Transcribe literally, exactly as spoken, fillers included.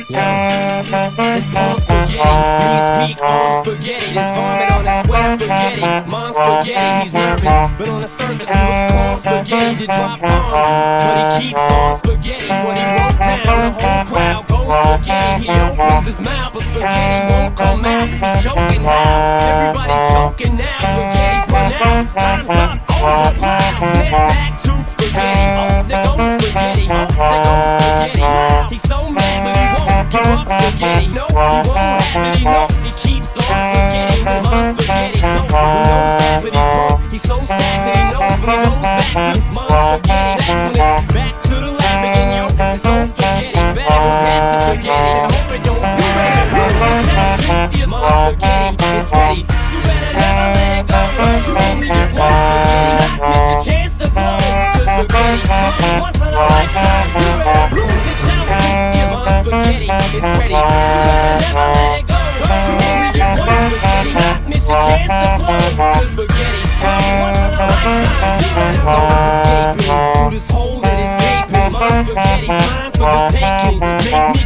Yo, his palm spaghetti, knees weak, arms spaghetti. There's vomit on his sweater spaghetti. Mom's spaghetti, he's nervous, but on the surface he looks calm spaghetti. To drop bombs, but he keeps on spaghetti. What he wrote down, the whole crowd goes spaghetti. He opens his mouth, but spaghetti won't come out. He's choking now, everybody's choking now. Spaghetti's run out, time's up, over plow. Snap back to spaghetti, oh there goes spaghetti, oh there goes spaghetti. He's so mad but he won't give up spaghetti. No, he won't have it, he knows he keeps on forgetting. The mom's spaghetti's dope, he knows that but he's broke. He's so stagnant he knows when he goes back to his mom's spaghetti. That's when it's back to the lab again, yo. This old spaghetti bag will grab some spaghetti and hope it don't you better lose yourself. Your mom's spaghetti, it's ready. You better never let it go. You only get one spaghetti, not miss a chance to blow. Cause spaghetti comes once in a lifetime. You better lose yourself. Your mom's spaghetti, it's ready. You better never let it go. You only get one spaghetti, not miss a chance to blow. Cause spaghetti comes once in a lifetime. This soul is escaping through this hole that is gaping. Mom's spaghetti's mine for the taking. Make me